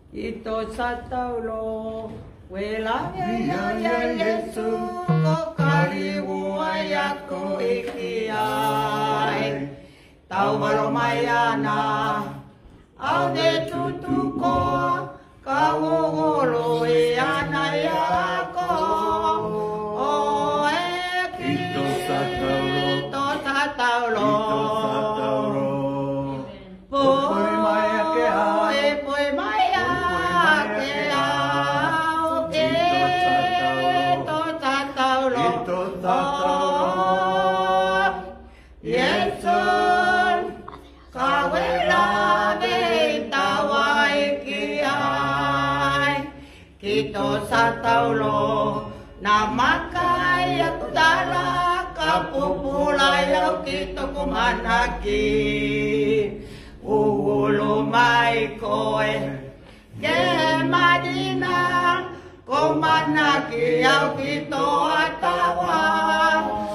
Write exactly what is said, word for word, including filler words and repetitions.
Ito sa taulo, wala ya ya Yesu, ko kariway ako ikiyay. Tau malumayana, au de tutuko, kawulo iyanay ako. O e Ito sa taulo, ito sa taulo. Kito sa taulo na makaya tara kapupulayaw kito kumanaki ulo may koe ke madina kumanaki yaw kito atawa